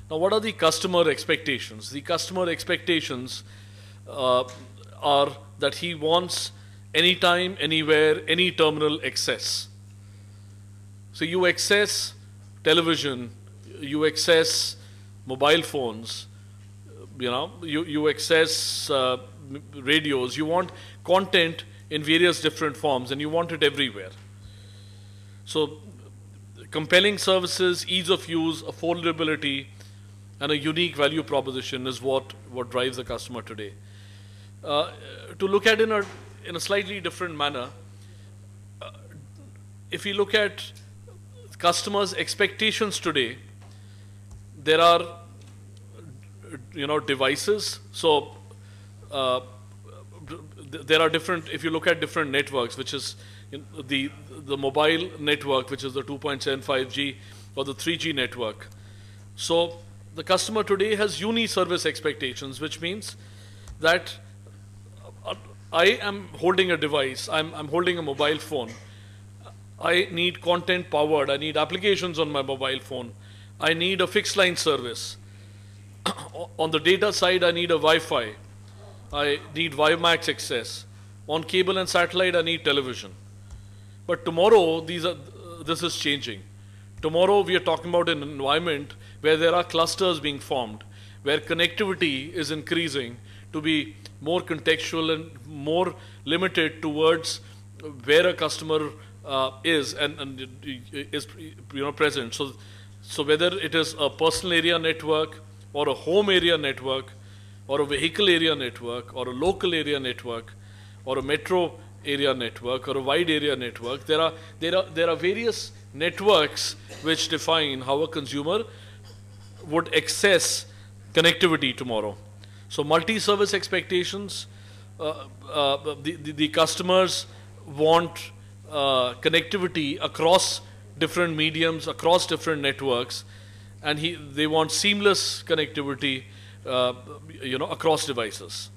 Now, what are the customer expectations? The customer expectations are that he wants anytime, anywhere, any terminal access. So you access television, you access mobile phones, you access radios, you want content in various different forms and you want it everywhere. So compelling services, ease of use, affordability, and a unique value proposition is what drives the customer today. To look at in a slightly different manner, if we look at customers' expectations today, there are devices. So there are different, if you look at different networks, which is the mobile network, which is the 2.75G or the 3G network. So the customer today has uni-service expectations, which means that I am holding a device, I'm holding a mobile phone. I need content powered, I need applications on my mobile phone. I need a fixed line service. On the data side, I need a Wi-Fi. I need WiMAX access. On cable and satellite, I need television. But tomorrow, this is changing. Tomorrow, we are talking about an environment where there are clusters being formed, where connectivity is increasing to be more contextual and more limited towards where a customer is and is present. So whether it is a personal area network or a home area network or a vehicle area network or a local area network or a metro area network or a wide area network, there are various networks which define how a consumer would access connectivity tomorrow. So multi-service expectations, the customers want connectivity across different mediums, across different networks, and they want seamless connectivity across devices.